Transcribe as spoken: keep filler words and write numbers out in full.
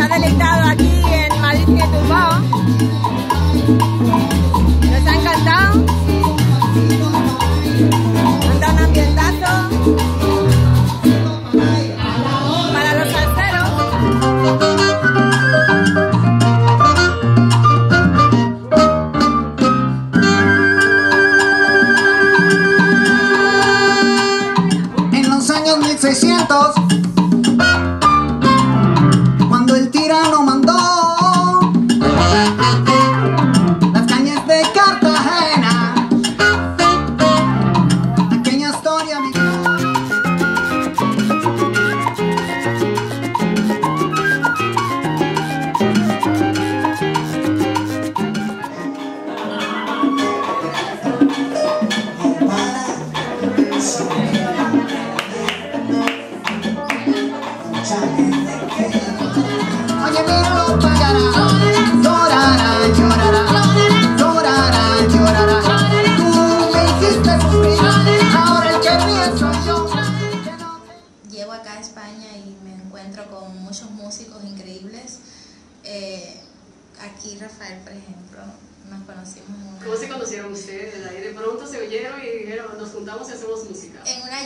deleitado aquí en Madrid Cine Turbao. Nos ha encantado. Nos da un ambientazo para los salseros. En los años mil seiscientos, cuando el tirano mandó las cañas de Cartagena, aquella historia vivió. Oye, míralo, pagará, llorará, llorará, llorará, llorará. Tú me hiciste sufrir, ahora el que ríe soy yo. Llego acá a España y me encuentro con muchos músicos increíbles. Eh, aquí Rafael, por ejemplo, nos conocimos en una... ¿Cómo se conocieron ustedes? Ahí de pronto se oyeron y dijeron, nos juntamos y hacemos música. En una